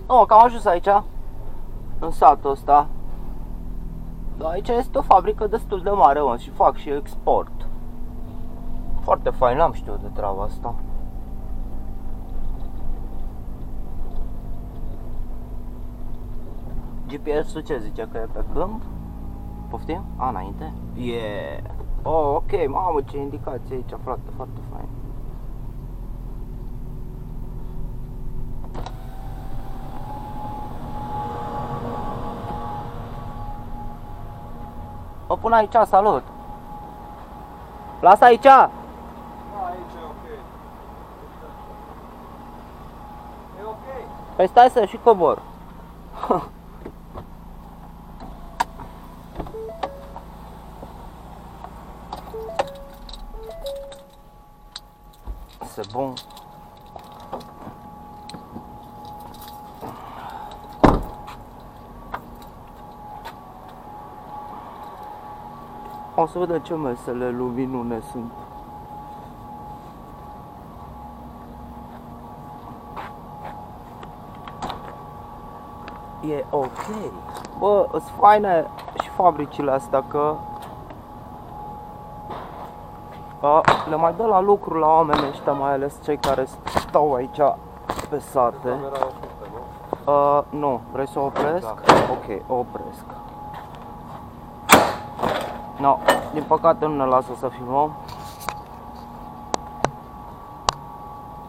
Oh, că am ajuns aici, în satul ăsta. Dar aici este o fabrică destul de mare, mă, și fac și export. Foarte fain, n-am știut de treaba asta. GPS-ul ce zice, că e pe câmp? Poftim? A, înainte? Yeah! Oh, ok, mamă, ce indicație aici, frate, foarte fain. O pun aici, salut! Lasă aici! Da, aici e ok. E ok. Păi stai să și cobor. C'est bon. O să vedem ce mesele luminune sunt. E ok. Bă, îs faine și fabricile astea că le mai dă la lucru la oamenii ăștia, mai ales cei care stau aici pe sate. Camera ajută, nu? Nu, vrei să o opresc? Da. Ok, o opresc. No, din păcate nu ne lasă să filmăm.